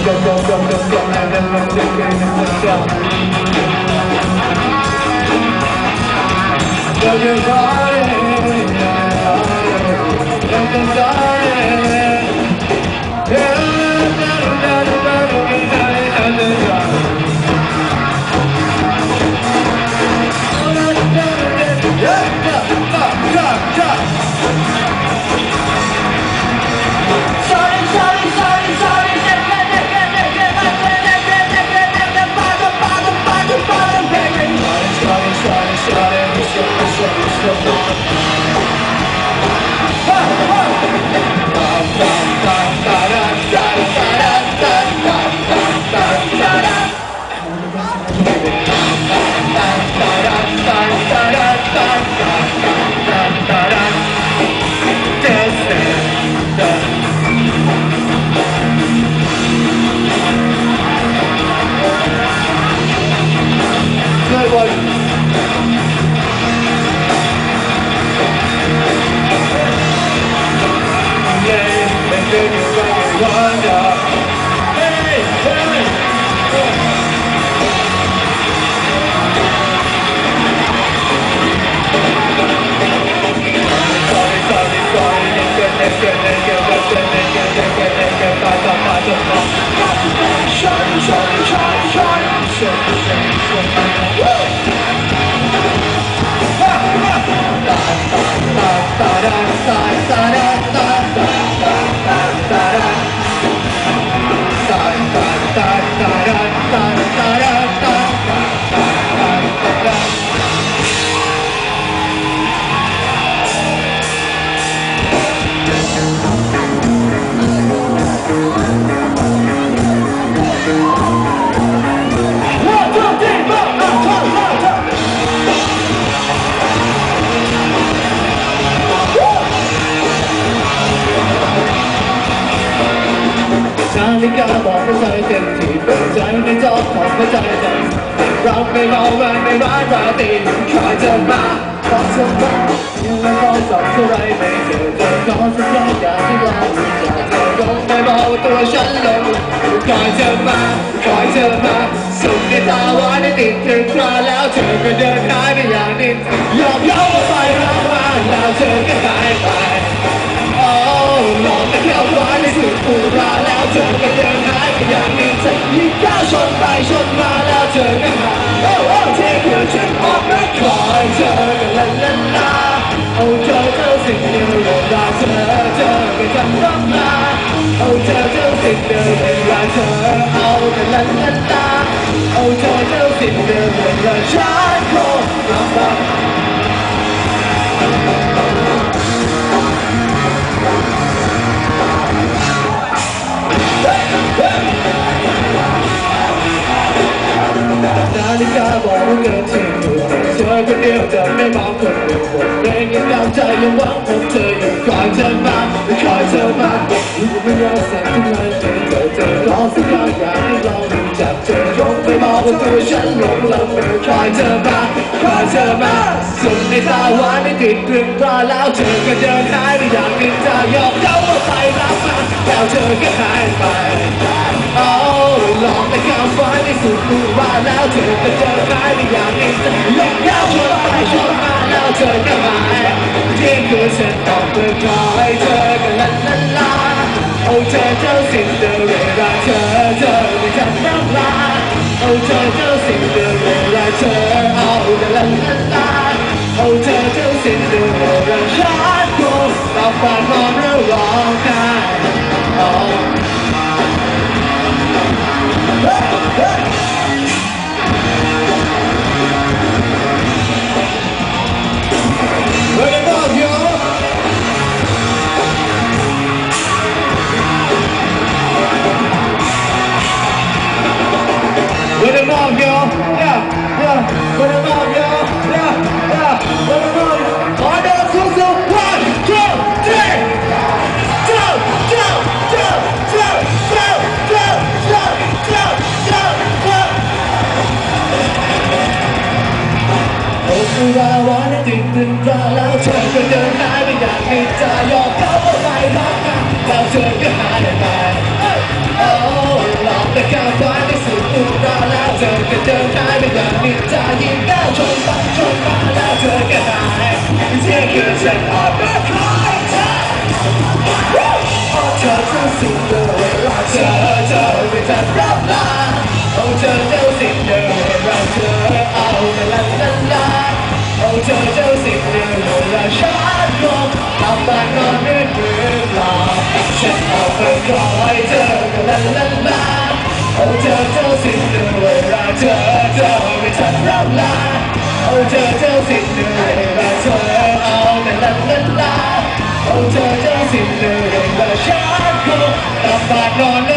นาฬิกาบอกไม่ใช่เต็มที่เปิดใจในจอของไม่ใจใจเราไม่เมาวันไม่ร้ายราตรีใครจะมาขอเธอมายังไม่พอสอบเท่าไรไม่เจอเธอขอสักครั้งอยากที่เราอยากเธอคงไม่เมาตัวฉันลงใครจะมาใครจะมาสุขในตาหวานในติดถึงคราแล้วเธอก็เดินหายไปอย่างนี้ยอมเย้าไปรักมาแล้วเธอก็หายไปมองแต่แค่หวานในสุดอุราแล้วเธอก็เดินหายไปอย่างนี้จะยิ่งก้าวชนไปชนมาแล้วเธอก็หายเทเพื่อฉันออกไม่คอยเธอก็ลันลันลาเธอเจ้าสิ่งเดียวเวลาเธอก็ทำร้องมาเธอเจ้าสิ่งเดียวเวลาเธอแต่ลันลันลาเธอเจ้าสิ่งเดียวเวลาฉันคงลำบากนาฬิกาบอกว่าเกินที่อยู่เธอคนเดียวจะไม่มองคนอื่นหมดเพลงยังดาวใจยังหวังพบเธออยู่คอยเธอมาคอยเธอมาอยู่ไม่รอสักทีไม่เจอรอสักครั้งอยากให้ลองรู้จักเธอยกไม่มองว่าตัวฉันหลงละเมอคอยเธอมาคอยเธอมาสุดในตาหวานไม่ติดตรึงตราแล้วเธอก็เดินหายไปอย่างนี้จะยอมเขาว่าไปรับมาแล้วเธอก็หายไปลองแต่ข้ามฟ้าในสุดตัวว่าแล้วเธอก็เจอหายไปอย่างนี้จะลองยาวชนไปชนมาแล้วเธอก็หายที่คือฉันต้องเพื่อคอยเธอก็ลันลันลาเธอเจ้าสิ่งเดิมเวลาเธอไม่ทำน้ำลาเธอเจ้าสิ่งเดิมเวลาเธอแต่ลันลันลาเธอเจ้าสิ่งเดิมเวลาฉันคงต้องฝันมองแล้วร้องไห้Put them on, yo. Yeah. Put them on, yo. Yeah. Put them on. On the so. 1, 2, 3. I wanna think the crowd out there, but they're not in that pizza. You're covered by rock, now turn your hand in mine. Oh, Lord. ข้ามฟ้าไปสู่อุราแล้วเธอก็เดินหายไปอย่างนิจายิ่งก้าวชนไปแล้วเธอก็หายเที่ยงคืนฉันออกมาคอยเธอเธอเจ้าสิ่งเดิมเวลาเธอไม่ทันรับลาเธอเจ้าสิ่งเดิมเวลาเธอเอาแต่ละลาเธอเจ้าสิ่งเดิมเวลาฉันคงทำบ้านนอนไม่เปล่าฉันออกมาคอยเธอแต่ละลาเธอเจ้าสิ่งเดิมเวลาเธอไม่ทันรับลาเธอเจ้าสิ่งเดิมเวลาเธอเอาแต่ละลาเธอเจ้าสิ่งเดิมเวลาฉันคงทำบ้านนอน